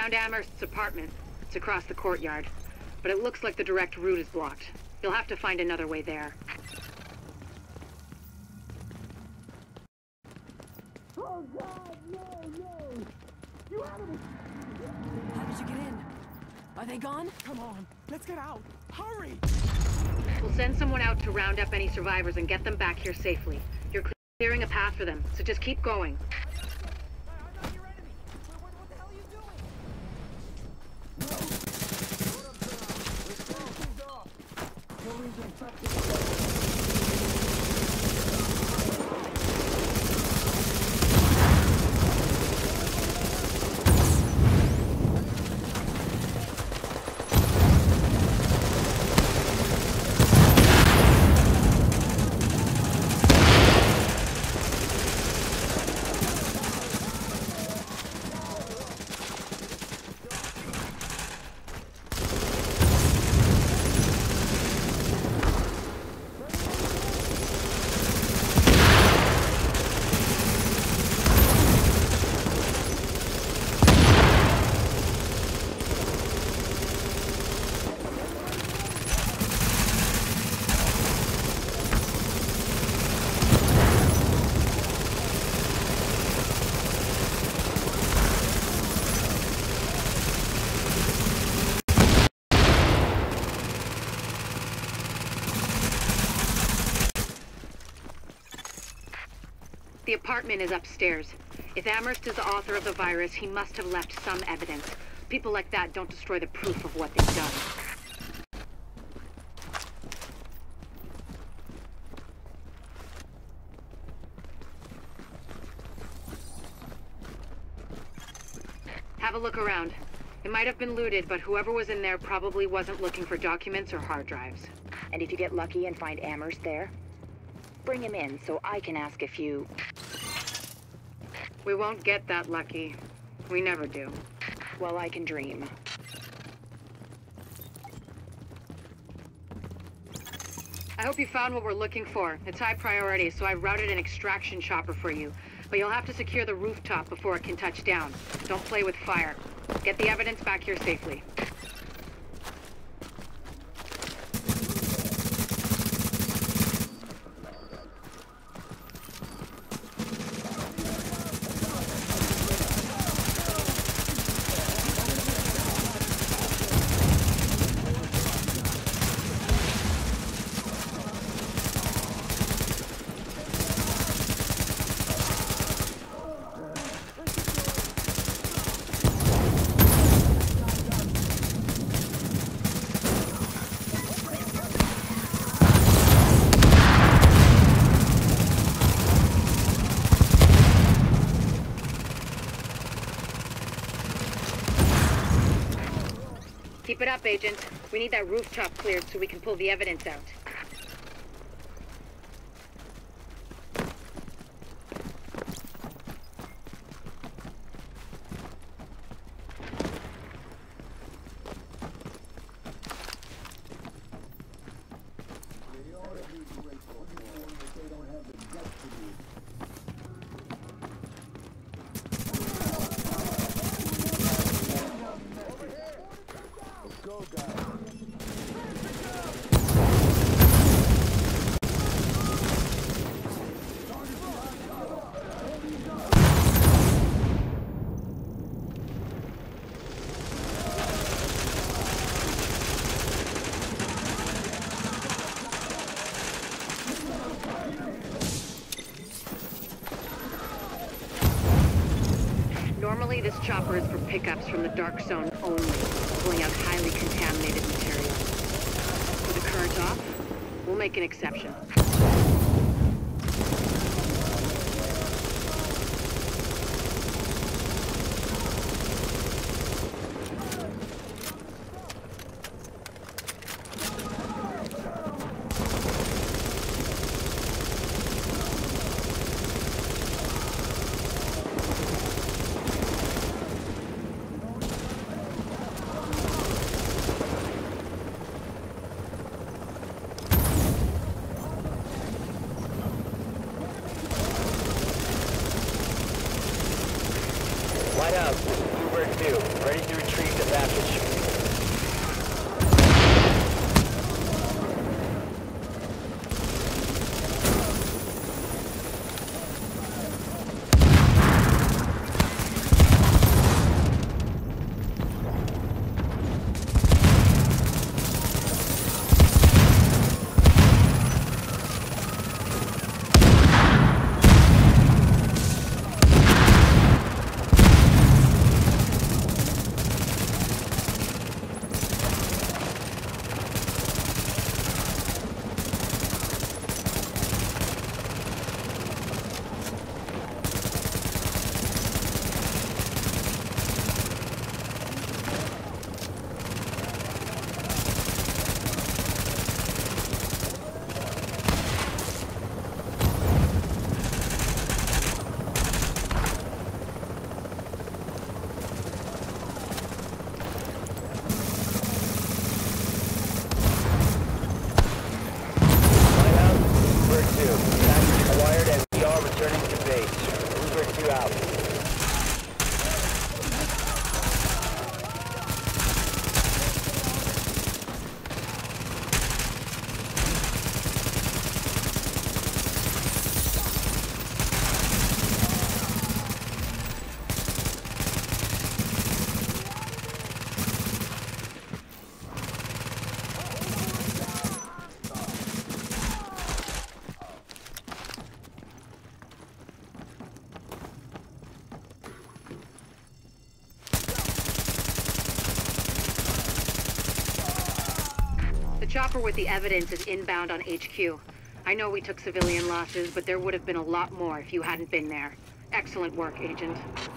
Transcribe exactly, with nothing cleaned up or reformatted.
found Amherst's apartment. It's across the courtyard. But it looks like the direct route is blocked. You'll have to find another way there. Oh God, no, no! You out of it! How did you get in? Are they gone? Come on, let's get out! Hurry! We'll send someone out to round up any survivors and get them back here safely. You're clearing a path for them, so just keep going. I'm not your enemy! What, what, what the hell are you doing? The apartment is upstairs. If Amherst is the author of the virus, he must have left some evidence. People like that don't destroy the proof of what they've done. Have a look around. It might have been looted, but whoever was in there probably wasn't looking for documents or hard drives. And if you get lucky and find Amherst there, bring him in so I can ask a few... We won't get that lucky. We never do. Well, I can dream. I hope you found what we're looking for. It's high priority, so I've routed an extraction chopper for you. But you'll have to secure the rooftop before it can touch down. Don't play with fire. Get the evidence back here safely. Keep it up, Agent. We need that rooftop cleared so we can pull the evidence out. Normally, this chopper is for pickups from the dark zone only, pulling out highly contaminated material. With the current off, we'll make an exception. The chopper with the evidence is inbound on H Q. I know we took civilian losses, but there would have been a lot more if you hadn't been there. Excellent work, Agent.